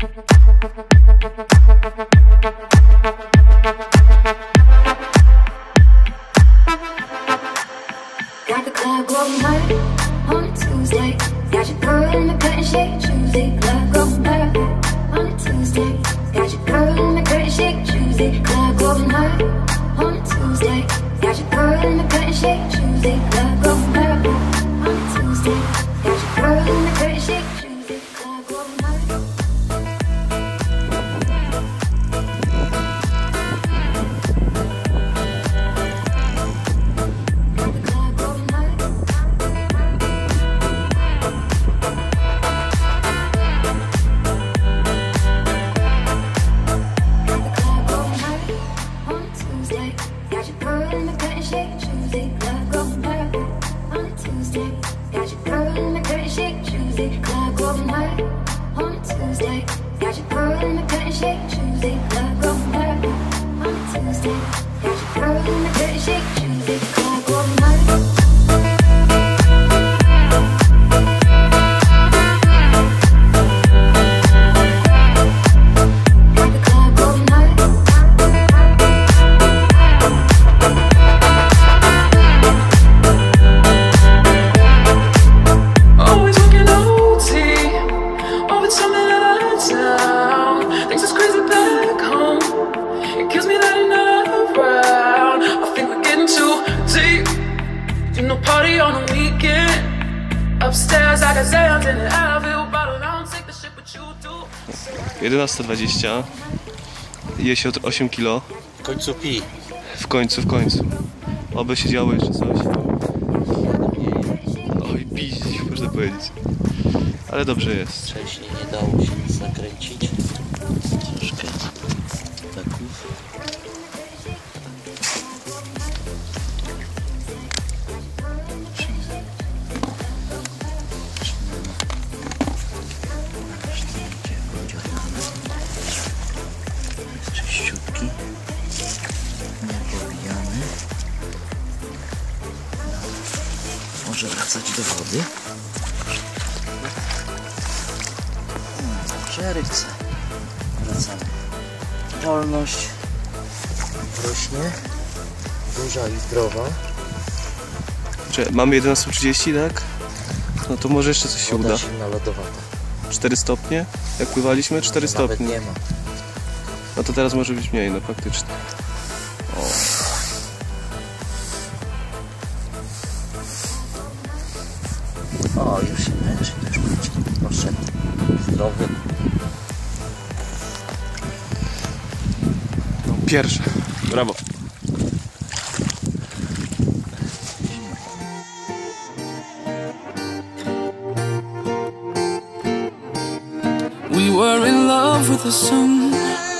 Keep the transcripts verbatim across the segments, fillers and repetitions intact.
Got the club going hard on a Tuesday. Got your girl in the curtain shake Tuesday. Club going hard on a Tuesday. Got your girl in the curtain shake Tuesday. Club going hard on a Tuesday. Got your girl in the curtain shake Tuesday. Club going hard on a Tuesday. Got your girl in the curtain shake Tuesday. Club going hard. jedenasta dwadzieścia. Je się od osiem kilo. W końcu pi. W końcu, w końcu. Oby się działo jeszcze coś. Oj, piździ, można powiedzieć. Ale dobrze jest. Wcześniej nie dało się nic zakręcić. Troszkę taków. Czyściutki. Niepobijany. Może wracać do wody. Przerywce. Wracamy. Wolność rośnie. Duża i zdrowa. Cze, mamy jedenaście trzydzieści, tak? No to może jeszcze coś się Woda uda. zimna, lodowata. cztery stopnie? Jak pływaliśmy? cztery stopnie. Nawet nie ma. No to teraz może być mniej, no faktycznie. O, o już się męczy, już będzie poszedł. Zdrowy. No, pierwsze. Brawo. We were in love with the sun.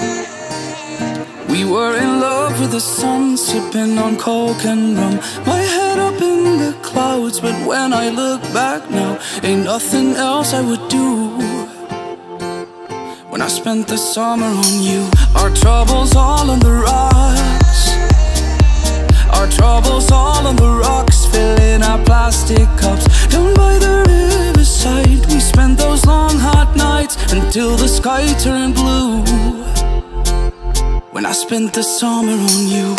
We were in love with the sun, sipping on coke and rum. My head up in the clouds, but when I look back now, ain't nothing else I would do. When I spent the summer on you, our troubles all on the rocks. Our troubles all on the rocks, filling our plastic cups. Down by the riverside, we spent those long hot nights until the sky turned blue. When I spent the summer on you.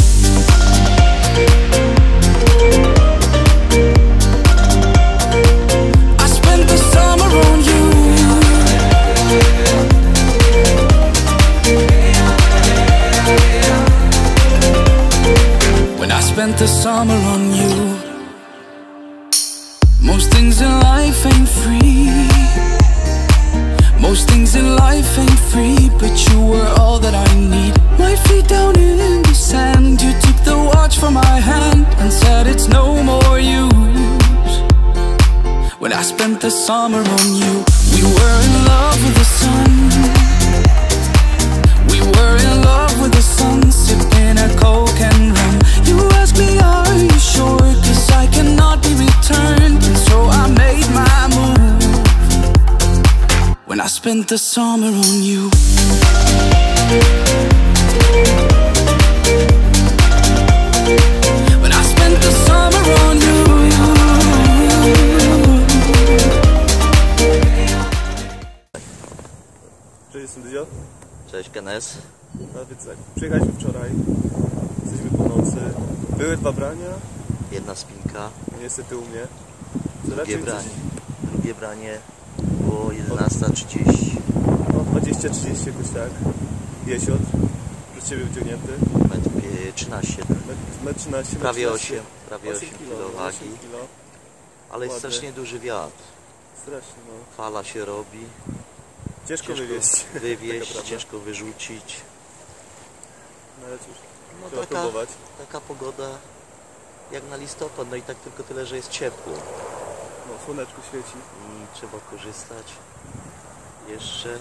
I spent the summer on you. When I spent the summer on you. Most things in life ain't free. Most things in life ain't free, but you were all that I need. My feet down in the sand, you took the watch from my hand and said it's no more use. When I spent the summer on you, we were in love with the sun. We were in love with the sun, sipping a coke and rum. You asked me, are you sure? Cause I cannot be returned, and so I made my move. When I spent the summer on you. When I spent the summer on you. Cześć, jestem Dyzio. Cześć, Kenes. A więc tak, przyjechaliśmy wczoraj, jesteśmy po nocy. Były dwa brania, Jedna spinka, niestety u mnie. Co drugie raczej branie. coś- Drugie branie było jedenasta trzydzieści. No, dwadzieścia trzydzieści jakoś tak. Jesiotr, przez ciebie wyciągnięty. Metr trzynaście. metr trzynaście, Prawie metr osiem, prawie osiem kilo wagi. osiem kilo. Ale jest Ładny. strasznie duży wiatr. Strasznie, no. Fala się robi. Ciężko, Ciężko wywieźć. wywieźć, Taka prawda. ciężko wyrzucić. No ale cóż, No trzeba taka, próbować. taka pogoda jak na listopad, no i tak tylko tyle, że jest ciepło. No, słoneczko świeci. I trzeba korzystać. Jeszcze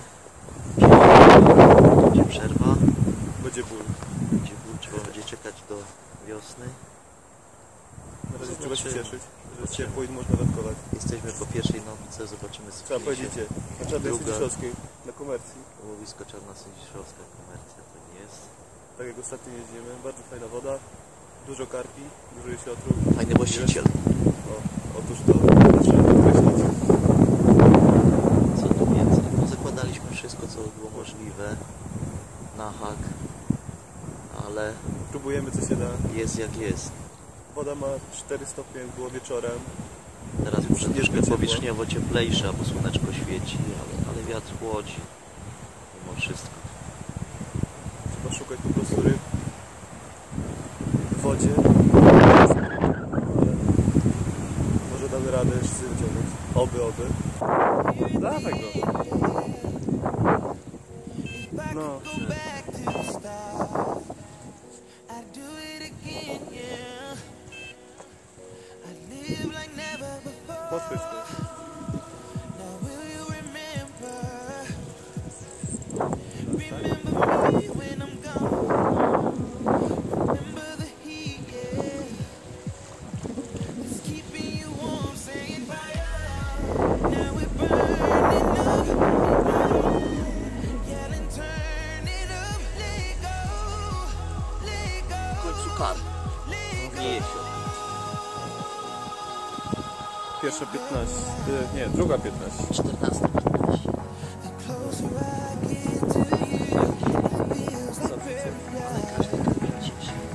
będzie przerwa, Będzie ból. będzie ból, trzeba będzie czekać do wiosny. Na razie trzeba się Zobaczymy. cieszyć, że jest ciepło i można wędkować. Jesteśmy po pierwszej nocce, zobaczymy co Trzeba dzieje powiedzieć się. gdzie. Na Czarnej Druga. Sędziszowskiej, na komercji. Łowisko Czarna Sędziszowska, komercja to nie jest. Tak jak ostatnio jeździmy. Bardzo fajna woda. Dużo karpi, dużo jesiotrów. Fajny właściciel. O, otóż to trzeba podkreślić. Co tu więcej? No, zakładaliśmy wszystko co było możliwe na hak, ale Próbujemy co się da. jest jak jest. Woda ma cztery stopnie, jak było wieczorem. Teraz może Nie troszkę ciepło. powierzchniowo cieplejsza, bo słoneczko świeci, ale, ale wiatr chłodzi. Mimo wszystko. Trzeba szukać po prostu ryb w wodzie. Ale może damy radę jeszcze sobie wyciągnąć. Oby, oby. Dawaj go. No. Podchwyć to. W końcu kar. Nie jesio. Pierwsza piętnaście. Nie, druga piętnaście. czternasta piętnaście. Ale każdy karpić.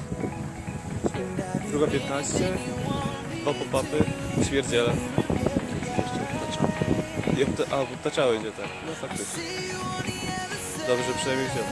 Druga piętnaście. Dwa popapy. Śmierdziele. Jeszcze wtaczamy. I obta- a, obtaczały się tak. No faktycznie. Dobrze, przynajmniej wziął.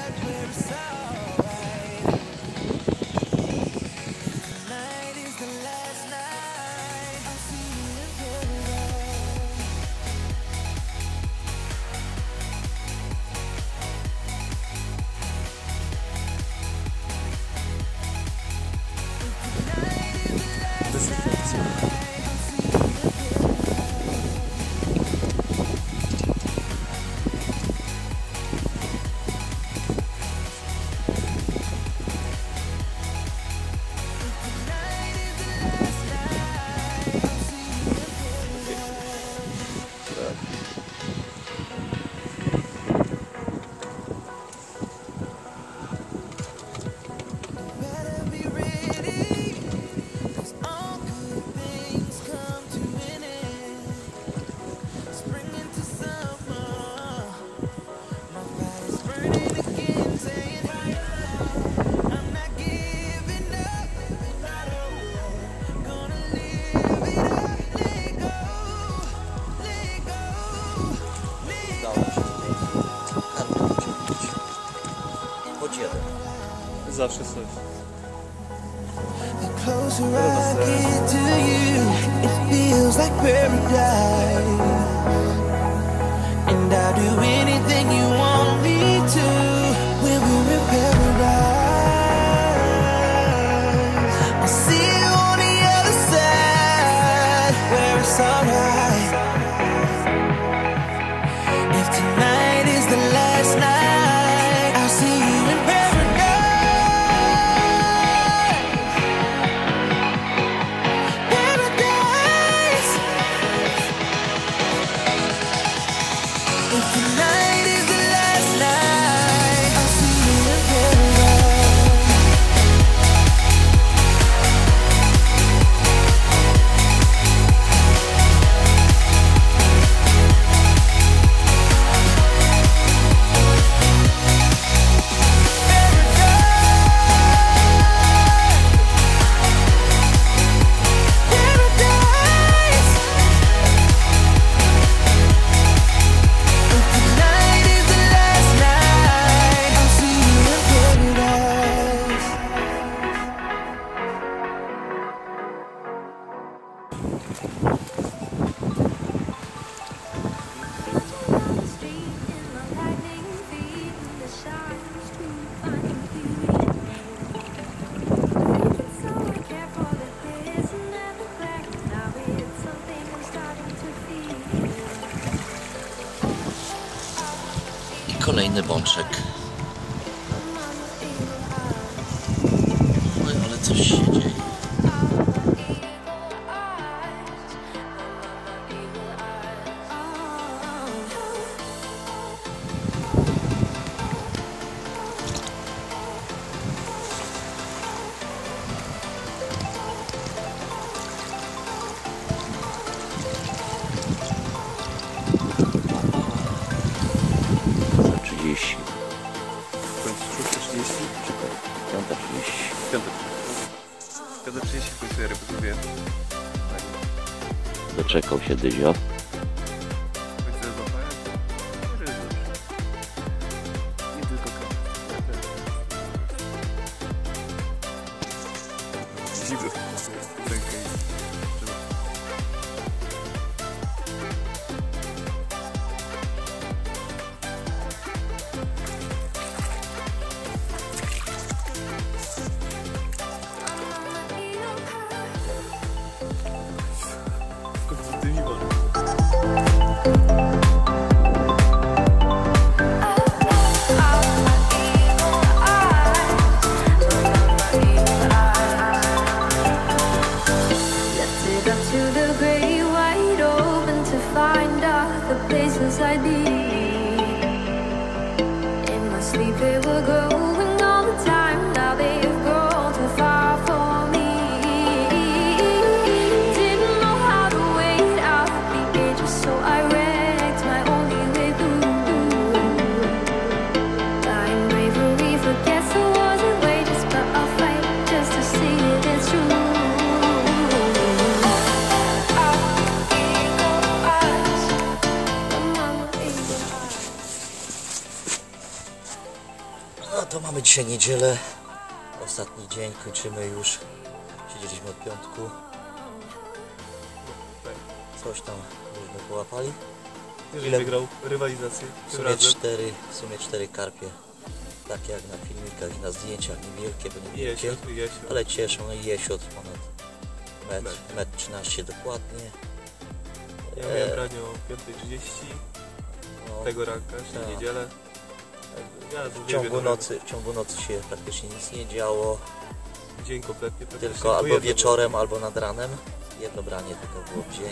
Udało się tutaj karpę wyciągnąć. Choć jeden. Zawsze coś. The closer I get to you, it feels like paradise. And I'll do anything you want me to when we're in paradise. I'll see you on the other side where it's alright. If tonight is the last night, I'll see you in paradise. If kolejny bączek. Oj, ale coś się dzieje. trzydzieści. szósta trzydzieści? piąta trzydzieści. piąta trzydzieści w końcu ja ryby zrobię. Doczekał się Dyzio. W końcu ja złapałem. Może jest dobrze. Nie tylko kawę. Zimno. W rękę i trzeba. Dymi wolno. Left it up to the great wide open to find out the places I'd be. In my sleep they were growing all the time. Now they've grown too far for me. Didn't know how to wait out the ages, so I wrecked my only way through. Dying bravery forgets the wars and wages, but I'll fight just to see it, it's true. No to mamy dzisiaj niedzielę. Ostatni dzień, kończymy już. Siedzieliśmy od piątku. Coś tam żeśmy połapali. Jeżeli Ile- wygrał rywalizację W tym sumie razem. cztery, w sumie cztery karpie. Takie jak na filmikach i na zdjęciach, niewielkie, bo niewielkie. Jesiot, jesiot. Ale cieszą, no i jesiot ponad metr, Metr. metr trzynaście dokładnie. Ja E, miałem branie o piąta trzydzieści no, tego ranka, czyli tak. niedzielę. Ja w, ciągu nocy, w ciągu nocy się praktycznie nic nie działo. Dzień kompletnie. praktycznie, Tylko albo jedno wieczorem, albo nad ranem. Jedno branie tylko było w dzień.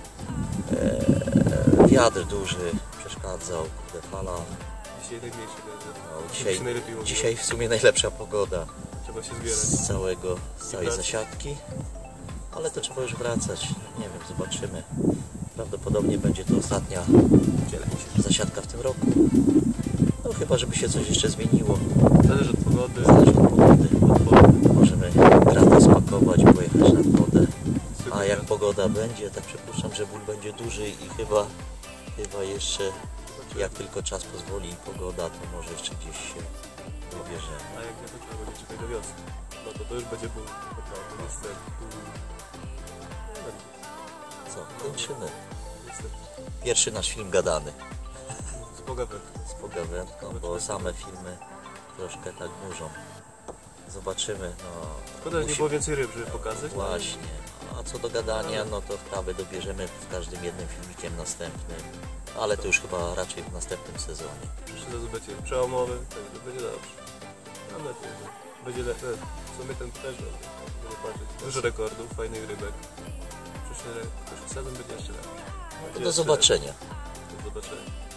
E, wiatr duży przeszkadzał, kurde, fala. było. Dzisiaj najmniejszy wiatr. No, Dzisiaj, dzisiaj, najlepiej mówiło. dzisiaj w sumie najlepsza pogoda Trzeba się zbierać. z, całego, z całej wracać. zasiadki. Ale to trzeba już wracać. Nie wiem, zobaczymy. Prawdopodobnie będzie to ostatnia zasiadka w tym roku. No chyba, żeby się coś jeszcze zmieniło. Zależy od pogody. Zależy od pogody. Od pogody. Możemy kratę spakować, pojechać nad wodę. Super A jak wiatr. pogoda będzie, tak przypuszczam, że ból będzie duży i chyba, chyba jeszcze, jak tylko czas pozwoli i pogoda, to może jeszcze gdzieś się wybierzemy. A jak nie, to trzeba będzie czekać do wiosny. No to to już będzie ból. Naprawdę, niestety. Nie wiem, Co, kończymy. niestety. Pierwszy nasz film gadany Z pogawędką. z pogawędką, bo same filmy troszkę tak nużą. Zobaczymy, no... Szkoda, że nie musi- było więcej ryb, żeby pokazać. Właśnie. A co do gadania, no to wprawy dobierzemy w każdym jednym filmikiem następnym. Ale to już chyba raczej w następnym sezonie. Przyszły sezon będzie przełomowy, także będzie dobrze. Mam nadzieję, że będzie lepiej. W sumie ten też będzie. Nie patrzeć. Dużo rekordów, fajnych rybek. Przyszły, przyszły sezon będzie jeszcze lepszy. To Będzie do jeszcze zobaczenia. lepszy. Do zobaczenia.